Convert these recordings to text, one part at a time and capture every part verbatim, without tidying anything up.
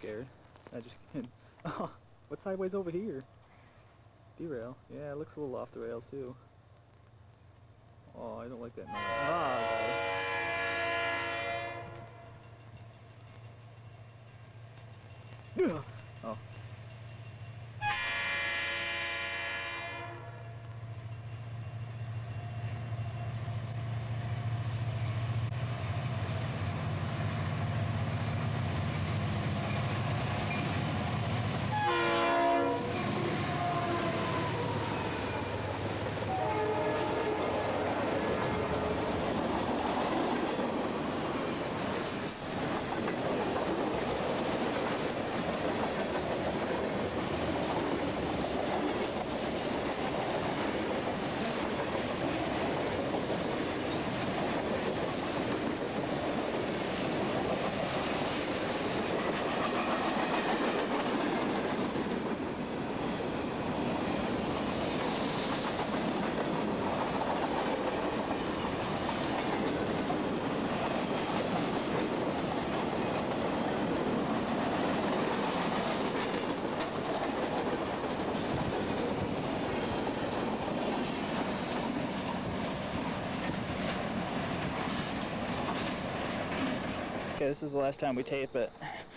scared. I just oh, what's sideways over here? Derail. Yeah, it looks a little off the rails too. Oh, I don't like that noise. Ah, okay. Oh. Okay, this is the last time we tape it,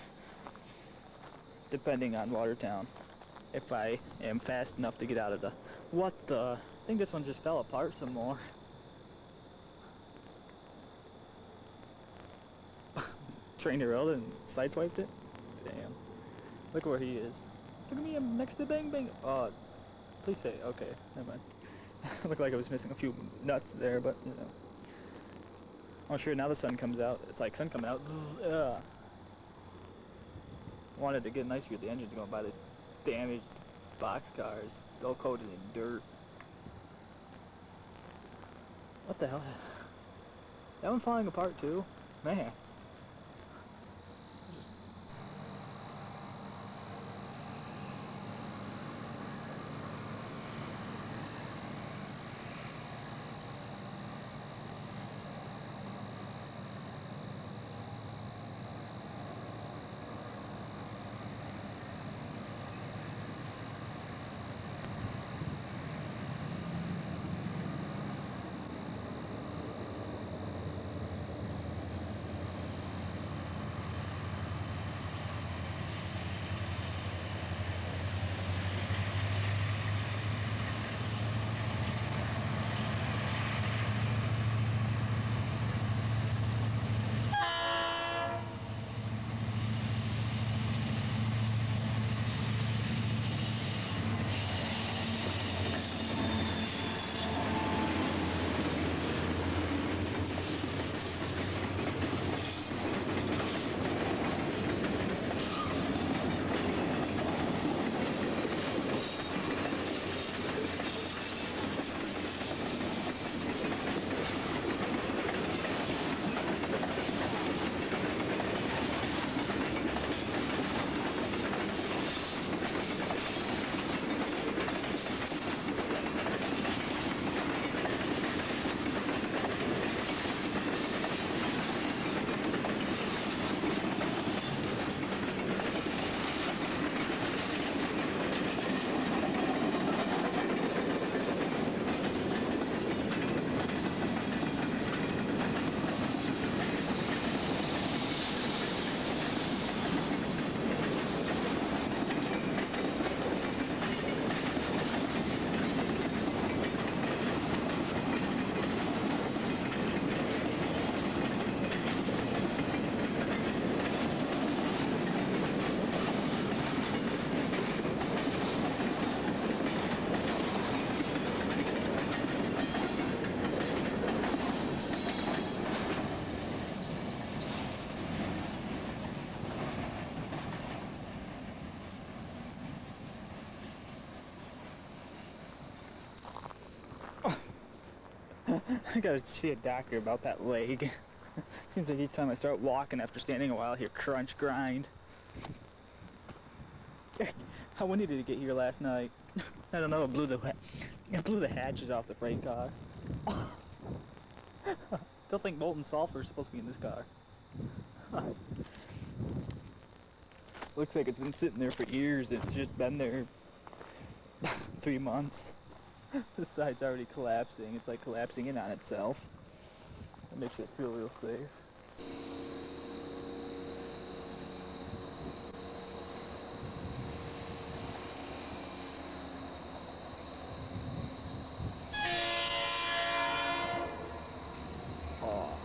depending on Watertown. If I am fast enough to get out of the... What the... I think this one just fell apart some more. Train derailed and sideswiped it? Damn. Look where he is. Look at me, I'm next to Bang Bang. Oh, please say, okay, never mind. Looked like I was missing a few nuts there, but, you know. Oh sure, now the sun comes out. It's like sun coming out. Ugh. Wanted to get a nice view of the engines going by the damaged box cars, all coated in dirt. What the hell? That one falling apart too? Man. Just I gotta see a doctor about that leg. Seems like each time I start walking after standing a while, I hear crunch, grind. How windy did it get here last night? I don't know, it blew the, it blew the hatches off the freight car. Still think molten sulfur is supposed to be in this car. Looks like it's been sitting there for years. It's just been there three months. The side's already collapsing. It's like collapsing in on itself. It makes it feel real safe. Oh.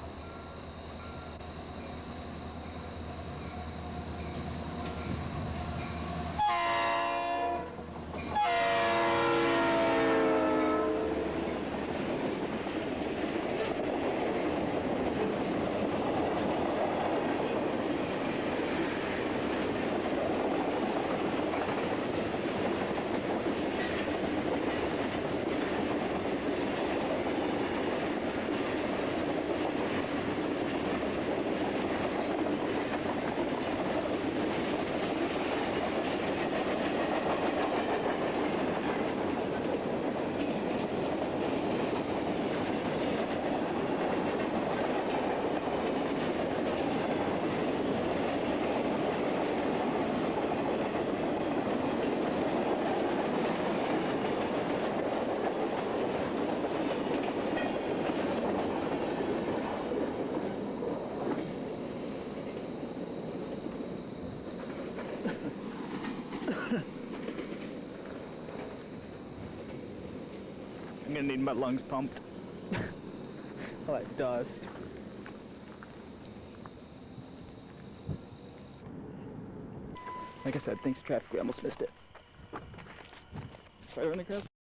I'm gonna need my lungs pumped. I like dust. Like I said, thanks to traffic, we almost missed it. Try to run across.